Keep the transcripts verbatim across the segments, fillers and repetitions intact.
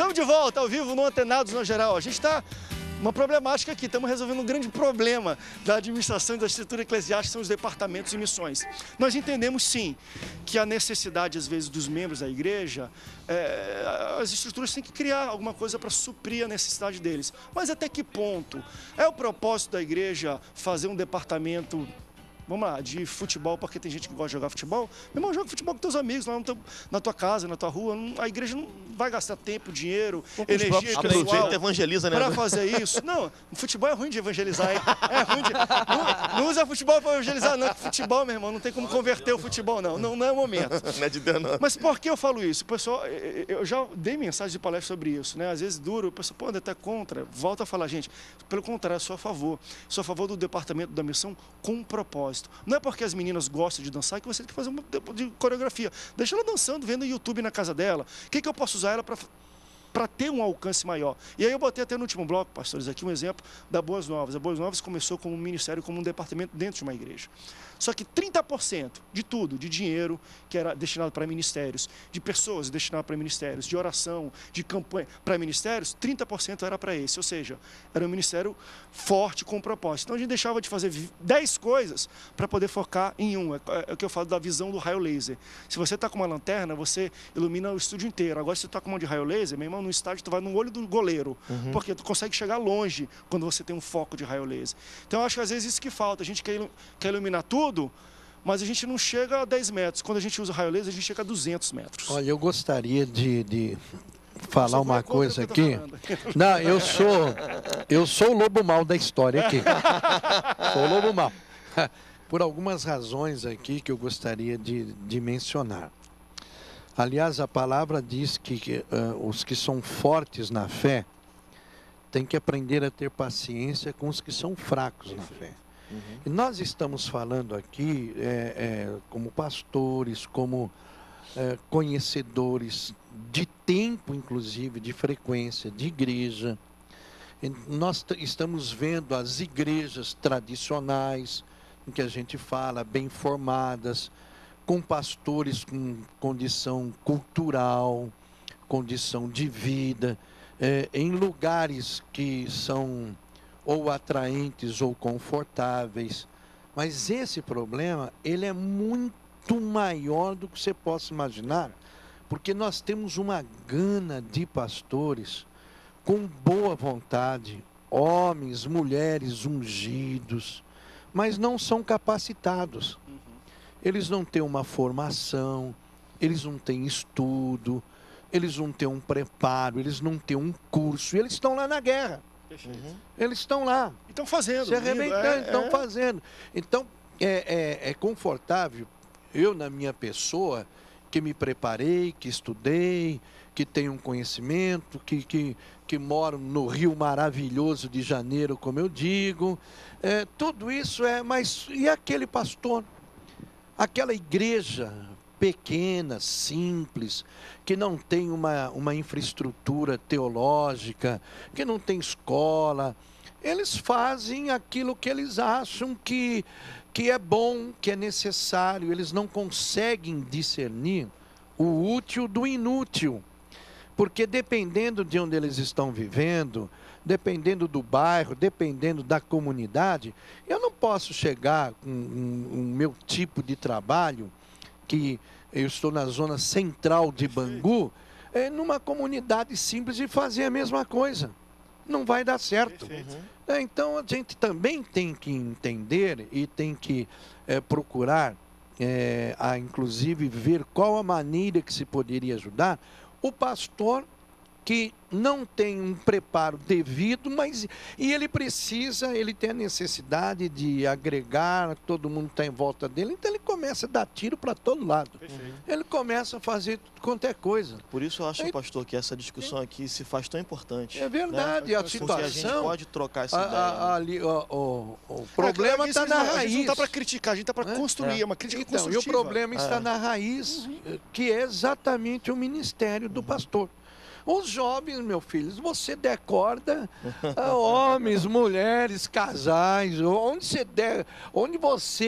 Estamos de volta, ao vivo, no Antenados no Geral. A gente está uma problemática aqui, estamos resolvendo um grande problema da administração e da estrutura eclesiástica, são os departamentos e missões. Nós entendemos, sim, que a necessidade, às vezes, dos membros da igreja, é, as estruturas têm que criar alguma coisa para suprir a necessidade deles. Mas até que ponto? É o propósito da igreja fazer um departamento, vamos lá, de futebol, porque tem gente que gosta de jogar futebol? Meu irmão, joga futebol com teus amigos, lá no teu, na tua casa, na tua rua. Não, a igreja não vai gastar tempo, dinheiro, Porque energia pessoal jeito evangeliza, né? para fazer isso. Não, futebol é ruim de evangelizar, hein? É ruim de... Não, não usa futebol para evangelizar, não. Futebol, meu irmão, não tem como converter o futebol, não. Não, não é o momento. Não é de Deus, não. Mas por que eu falo isso? O pessoal, eu já dei mensagem de palestra sobre isso, né? Às vezes duro, o pessoal, pô, até contra. Volta a falar, gente, pelo contrário, eu sou a favor. Sou a favor do departamento da missão com um propósito. Não é porque as meninas gostam de dançar que você tem que fazer uma de coreografia. Deixa ela dançando, vendo o YouTube na casa dela. O que, que eu posso usar ela para para ter um alcance maior? E aí eu botei até no último bloco, pastores, aqui um exemplo da Boas Novas. A Boas Novas começou como um ministério, como um departamento dentro de uma igreja. Só que trinta por cento de tudo, de dinheiro que era destinado para ministérios, de pessoas destinadas para ministérios, de oração, de campanha para ministérios, trinta por cento era para esse. Ou seja, era um ministério forte, com propósito. Então a gente deixava de fazer dez coisas para poder focar em um. É, é o que eu falo da visão do raio laser. Se você está com uma lanterna, você ilumina o estúdio inteiro. Agora, se você está com uma de raio laser, meu irmão, no estádio tu vai no olho do goleiro. Uhum. Porque tu consegue chegar longe quando você tem um foco de raio laser. Então eu acho que às vezes isso que falta. A gente quer, quer iluminar tudo, mas a gente não chega a dez metros. Quando a gente usa raio laser, a gente chega a duzentos metros. Olha, eu gostaria de, de falar uma coisa aqui. Não, eu sou, eu sou o lobo mau da história aqui. Sou o lobo mau. Por algumas razões aqui que eu gostaria de, de mencionar. Aliás, a palavra diz que uh, os que são fortes na fé têm que aprender a ter paciência com os que são fracos na fé. Uhum. E nós estamos falando aqui é, é, como pastores, como é, conhecedores de tempo, inclusive, de frequência, de igreja. E nós estamos vendo as igrejas tradicionais, em que a gente fala, bem formadas, com pastores com condição cultural, condição de vida, é, em lugares que são ou atraentes ou confortáveis, mas esse problema, ele é muito maior do que você possa imaginar, porque nós temos uma gana de pastores com boa vontade, homens, mulheres ungidos, mas não são capacitados. Eles não têm uma formação, eles não têm estudo, eles não têm um preparo, eles não têm um curso, e eles estão lá na guerra. Uhum. Eles estão lá. Estão fazendo. Se arrebentando, estão é, é. fazendo. Então, é, é, é confortável, eu na minha pessoa, que me preparei, que estudei, que tenho um conhecimento, que, que, que moro no Rio Maravilhoso de Janeiro, como eu digo. É, tudo isso é, mas e aquele pastor? Aquela igreja pequena, simples, que não tem uma, uma infraestrutura teológica, que não tem escola, eles fazem aquilo que eles acham que, que é bom, que é necessário, eles não conseguem discernir o útil do inútil, porque dependendo de onde eles estão vivendo, dependendo do bairro, dependendo da comunidade, eu não posso chegar com o meu tipo de trabalho, que eu estou na zona central de Bangu, é, numa comunidade simples e fazer a mesma coisa. Não vai dar certo. É, então a gente também tem que entender e tem que é, procurar, é, a, inclusive, ver qual a maneira que se poderia ajudar o pastor que não tem um preparo devido, mas e ele precisa, ele tem a necessidade de agregar, todo mundo está em volta dele, então ele começa a dar tiro para todo lado. Perfeito. Ele começa a fazer quanto é coisa. Por isso eu acho, é, pastor, que essa discussão aqui se faz tão importante. É verdade, né? A situação... Porque a gente pode trocar essa a, ideia. A, ali, o, o, o problema está é, na raiz. A gente não está para criticar, a gente está para é? construir, é uma crítica então, construtiva. E o problema é. está na raiz, uhum. que é exatamente o ministério do uhum. pastor. Os jovens, meus filhos, você der corda a homens, mulheres, casais, onde você der, onde você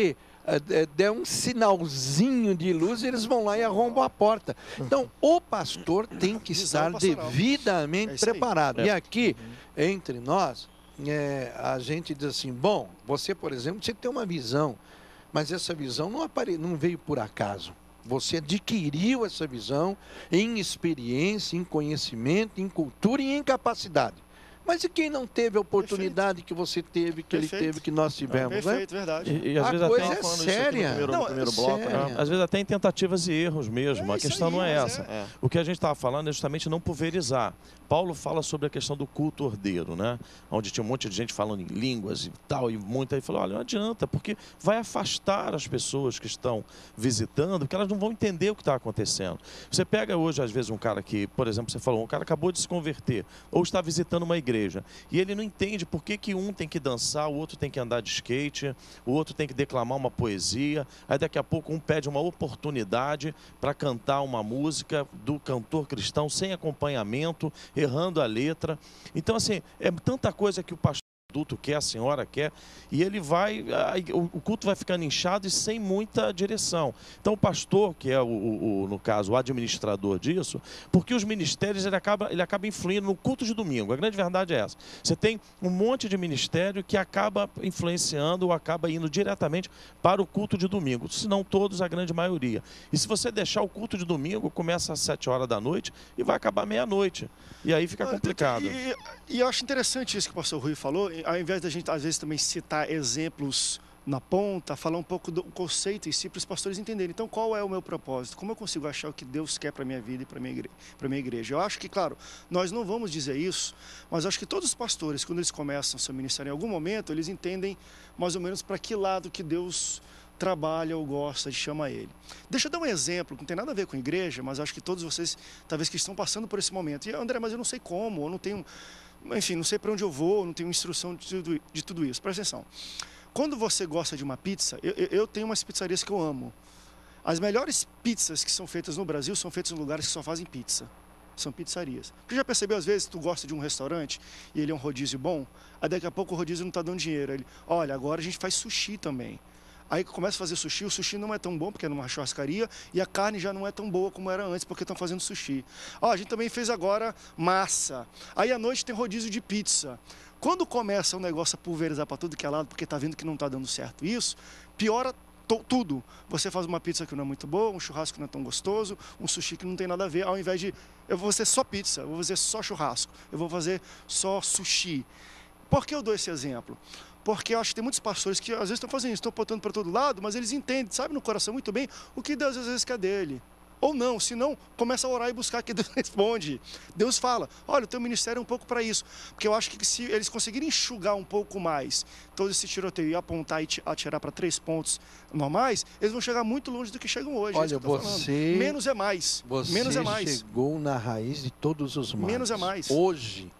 é, der um sinalzinho de luz, eles vão lá e arrombam a porta. Então, o pastor tem que estar devidamente é preparado. É. E aqui, entre nós, é, a gente diz assim, bom, você, por exemplo, você tem uma visão, mas essa visão não, apare... não veio por acaso. Você adquiriu essa visão em experiência, em conhecimento, em cultura e em capacidade. Mas e quem não teve a oportunidade Perfeito. que você teve, que Perfeito. ele teve, que nós tivemos? Não, Perfeito, né? verdade. E, e às a vezes coisa até é séria. No primeiro, não, no primeiro é bloco, séria. né? Às vezes até em tentativas e erros mesmo. É a questão aí, não é essa. É. O que a gente estava falando é justamente não pulverizar. Paulo fala sobre a questão do culto ordeiro, né? Onde tinha um monte de gente falando em línguas e tal, e muita aí falou, olha, não adianta, porque vai afastar as pessoas que estão visitando, porque elas não vão entender o que está acontecendo. Você pega hoje, às vezes, um cara que, por exemplo, você falou, um cara acabou de se converter, ou está visitando uma igreja, e ele não entende por que, que um tem que dançar, o outro tem que andar de skate, o outro tem que declamar uma poesia, aí daqui a pouco um pede uma oportunidade para cantar uma música do cantor cristão sem acompanhamento, errando a letra. Então, assim, é tanta coisa que o pastor adulto quer, a senhora quer, e ele vai, o culto vai ficando inchado e sem muita direção. Então o pastor, que é o, o, no caso o administrador disso, porque os ministérios ele acaba, ele acaba influindo no culto de domingo, a grande verdade é essa. Você tem um monte de ministério que acaba influenciando ou acaba indo diretamente para o culto de domingo, se não todos, a grande maioria. E se você deixar o culto de domingo, começa às sete horas da noite e vai acabar meia-noite, e aí fica complicado. E, e, e eu acho interessante isso que o pastor Rui falou, ao invés da gente, às vezes, também citar exemplos na ponta, falar um pouco do conceito em si para os pastores entenderem. Então, qual é o meu propósito? Como eu consigo achar o que Deus quer para a minha vida e para a minha igreja, para minha igreja? Eu acho que, claro, nós não vamos dizer isso, mas acho que todos os pastores, quando eles começam seu ministério, em algum momento, eles entendem mais ou menos para que lado que Deus trabalha ou gosta de chamar ele. Deixa eu dar um exemplo, não tem nada a ver com igreja, mas acho que todos vocês, talvez, que estão passando por esse momento. E, André, mas eu não sei como, eu não tenho... Enfim, não sei para onde eu vou, não tenho instrução de tudo, de tudo isso. Presta atenção. Quando você gosta de uma pizza, eu, eu tenho umas pizzarias que eu amo. As melhores pizzas que são feitas no Brasil são feitas em lugares que só fazem pizza. São pizzarias. Porque já percebeu, às vezes, tu gosta de um restaurante e ele é um rodízio bom, aí daqui a pouco o rodízio não está dando dinheiro. Ele, olha, agora a gente faz sushi também. Aí começa a fazer sushi, o sushi não é tão bom porque é numa churrascaria e a carne já não é tão boa como era antes porque estão fazendo sushi. Ó, a gente também fez agora massa. Aí à noite tem rodízio de pizza. Quando começa o negócio a pulverizar para tudo que é lado porque está vendo que não está dando certo isso, piora tudo. Você faz uma pizza que não é muito boa, um churrasco que não é tão gostoso, um sushi que não tem nada a ver, ao invés de eu vou fazer só pizza, eu vou fazer só churrasco, eu vou fazer só sushi. Por que eu dou esse exemplo? Porque eu acho que tem muitos pastores que às vezes estão fazendo isso, estão apontando para todo lado, mas eles entendem, sabem no coração muito bem o que Deus às vezes quer dele. Ou não, se não, começa a orar e buscar que Deus responde. Deus fala, olha, o teu ministério é um pouco para isso. Porque eu acho que se eles conseguirem enxugar um pouco mais todo esse tiroteio e apontar e atirar para três pontos normais, eles vão chegar muito longe do que chegam hoje. Olha, é você... Menos é mais. Você Menos é mais. chegou na raiz de todos os males. Menos é mais. Hoje,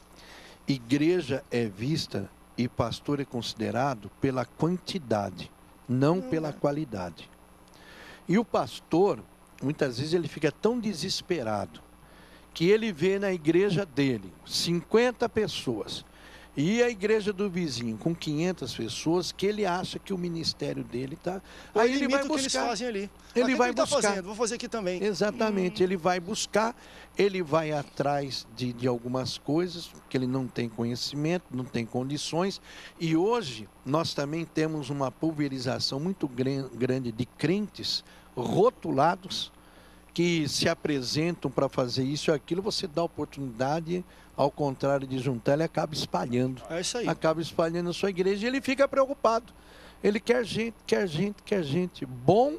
igreja é vista... E pastor é considerado pela quantidade, não hum. pela qualidade. E o pastor, muitas vezes, ele fica tão desesperado que ele vê na igreja dele cinquenta pessoas e a igreja do vizinho com quinhentas pessoas que ele acha que o ministério dele está... Aí ele vai buscar. O que eles fazem ali. Ele vai ele buscar. Tá fazendo? Vou fazer aqui também. Exatamente. Hum. Ele vai buscar, ele vai atrás de, de algumas coisas que ele não tem conhecimento, não tem condições. E hoje nós também temos uma pulverização muito grande de crentes rotulados que se apresentam para fazer isso e aquilo. Você dá oportunidade, ao contrário de juntar, ele acaba espalhando. É isso aí. Acaba espalhando a sua igreja e ele fica preocupado. Ele quer gente, quer gente, quer gente. Bom,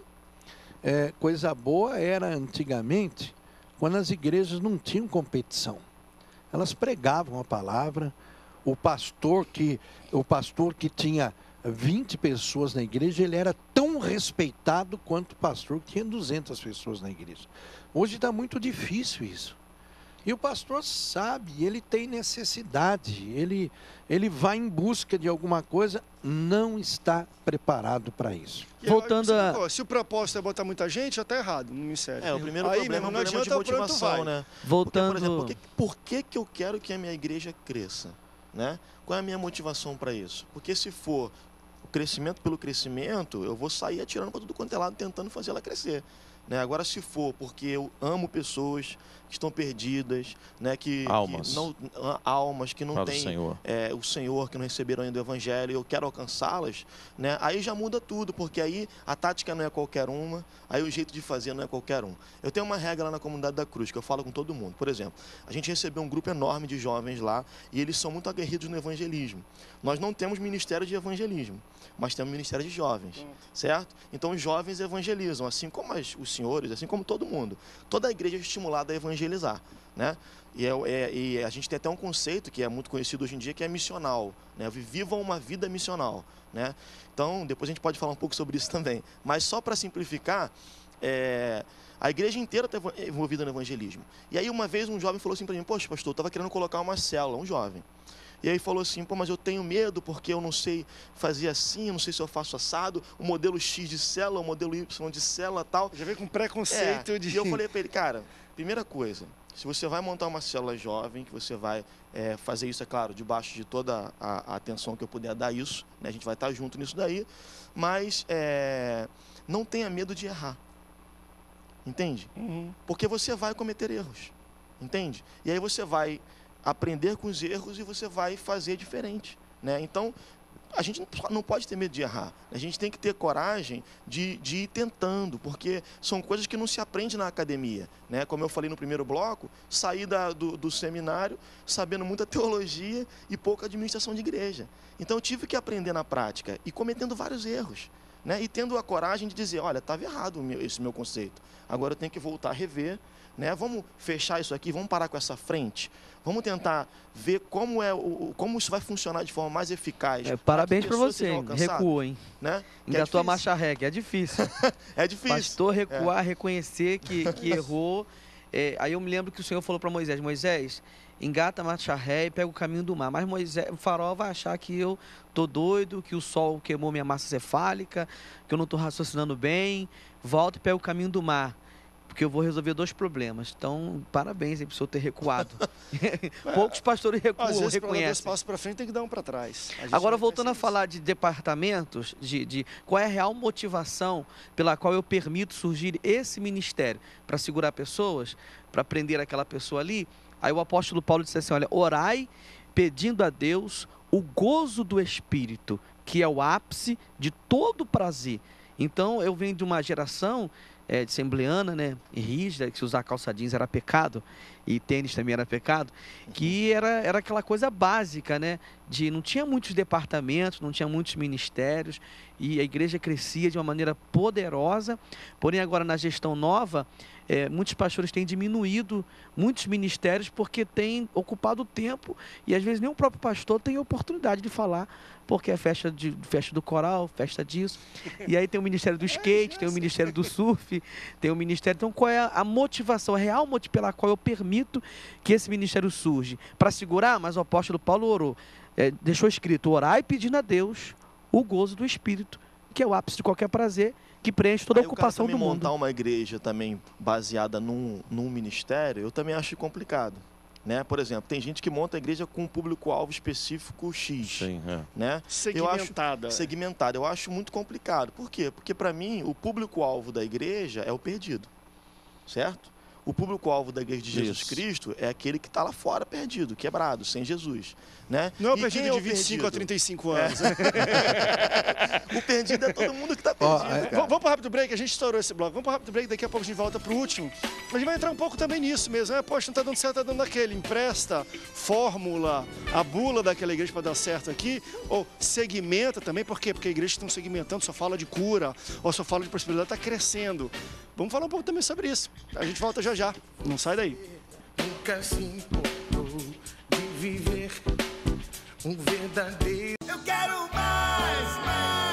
é, coisa boa era antigamente, quando as igrejas não tinham competição. Elas pregavam a palavra, o pastor que, o pastor que tinha vinte pessoas na igreja, ele era tão respeitado quanto o pastor que tinha duzentas pessoas na igreja. Hoje está muito difícil isso. E o pastor sabe, ele tem necessidade, ele, ele vai em busca de alguma coisa, não está preparado para isso. E Voltando a... Pô, se o propósito é botar muita gente, já está errado no ministério. É, o primeiro Aí, problema mesmo, é um problema de motivação, né? Voltando... Porque, por exemplo, por, que, por que, que eu quero que a minha igreja cresça? Né? Qual é a minha motivação para isso? Porque se for crescimento pelo crescimento, eu vou sair atirando para tudo quanto é lado, tentando fazer ela crescer. Né? Agora, se for porque eu amo pessoas que estão perdidas, né? que, almas. que não, almas que não Para têm o Senhor. É, o Senhor, que não receberam ainda o Evangelho, eu quero alcançá-las, né? Aí já muda tudo, porque aí a tática não é qualquer uma, aí o jeito de fazer não é qualquer um. Eu tenho uma regra lá na Comunidade da Cruz, que eu falo com todo mundo. Por exemplo, a gente recebeu um grupo enorme de jovens lá, e eles são muito aguerridos no evangelismo. Nós não temos ministério de evangelismo, mas temos ministério de jovens, certo? Então os jovens evangelizam, assim como as, os senhores, assim como todo mundo. Toda a igreja é estimulada a evangelizar, né? E, é, é, e a gente tem até um conceito que é muito conhecido hoje em dia, que é missional, né? Vivam uma vida missional, né? Então, depois a gente pode falar um pouco sobre isso também. Mas só para simplificar, é, a igreja inteira está envolvida no evangelismo. E aí uma vez um jovem falou assim para mim: poxa, pastor, eu estava querendo colocar uma célula, um jovem. E aí falou assim: pô, mas eu tenho medo porque eu não sei fazer assim, eu não sei se eu faço assado, o modelo X de célula, o modelo Y de célula e tal. Já veio com preconceito é, de... E eu falei para ele: cara, primeira coisa, se você vai montar uma célula jovem, que você vai é, fazer isso, é claro, debaixo de toda a, a atenção que eu puder dar isso, né, a gente vai estar junto nisso daí, mas é, não tenha medo de errar, entende? Uhum. Porque você vai cometer erros, entende? E aí você vai aprender com os erros e você vai fazer diferente, né? Então, a gente não pode ter medo de errar. A gente tem que ter coragem de, de ir tentando, porque são coisas que não se aprende na academia, né? Como eu falei no primeiro bloco, saí da, do, do seminário sabendo muita teologia e pouca administração de igreja. Então, eu tive que aprender na prática e cometendo vários erros, né? E tendo a coragem de dizer: olha, estava errado esse meu conceito. Agora eu tenho que voltar a rever, né? Vamos fechar isso aqui, vamos parar com essa frente. Vamos tentar ver como, é, o, como isso vai funcionar de forma mais eficaz. É, parabéns para você, hein? Recuou, hein? Né? Engatou a marcha régua, é difícil. É difícil. Pastor recuar, é. reconhecer que, que errou. É, aí eu me lembro que o Senhor falou para Moisés: Moisés, engata a marcha ré e pega o caminho do mar. Mas Moisés, o faraó vai achar que eu tô doido, que o sol queimou minha massa cefálica, que eu não estou raciocinando bem. Volta e pega o caminho do mar, porque eu vou resolver dois problemas. Então, parabéns aí pro senhor ter recuado. Poucos pastores recuam, Às vezes, reconhecem. Para dar dois passos para frente, tem que dar um para trás. Agora, voltando a falar de departamentos, de, de qual é a real motivação pela qual eu permito surgir esse ministério? Para segurar pessoas, para prender aquela pessoa ali. Aí o apóstolo Paulo disse assim: olha, orai pedindo a Deus o gozo do Espírito, que é o ápice de todo prazer. Então, eu venho de uma geração é, de assembleana, né, rígida, que se usar calça jeans era pecado, e tênis também era pecado, que era, era aquela coisa básica, né, de não tinha muitos departamentos, não tinha muitos ministérios, e a igreja crescia de uma maneira poderosa. Porém, agora na gestão nova, é, muitos pastores têm diminuído muitos ministérios porque têm ocupado o tempo, e às vezes nem o próprio pastor tem oportunidade de falar, porque é festa, de, festa do coral, festa disso, e aí tem o ministério do skate, tem o ministério do surf, tem o ministério... Então, qual é a motivação, a real motivação pela qual eu permito que esse ministério surge? Para segurar? Mas o apóstolo Paulo orou, é, deixou escrito: orai pedindo a Deus o gozo do Espírito, que é o ápice de qualquer prazer, que preenche toda a ocupação do mundo. Montar uma igreja também baseada num, num ministério, eu também acho complicado. Né? Por exemplo, tem gente que monta a igreja com um público-alvo específico X. Sim, é. Né? Segmentada. Eu acho, segmentada. Eu acho muito complicado. Por quê? Porque, para mim, o público-alvo da igreja é o perdido. Certo? O público-alvo da igreja de Jesus Isso. Cristo é aquele que está lá fora perdido, quebrado, sem Jesus. Né? Não é o E perdido quem é de vinte e cinco a trinta e cinco anos. É. O perdido é todo mundo que está perdido. Ó, é, cara. Vamos para o rápido break, a gente estourou esse bloco. Vamos para o rápido break, daqui a pouco a gente volta para o último. Mas a gente vai entrar um pouco também nisso mesmo. É, poxa, não está dando certo, está dando aquele. Empresta fórmula, a bula daquela igreja para dar certo aqui. Ou segmenta também, por quê? Porque a igreja está segmentando, só fala de cura, ou só fala de prosperidade, está crescendo. Vamos falar um pouco também sobre isso. A gente volta já já. Não sai daí. Nunca se importou de viver um verdadeiro. Eu quero mais, mais.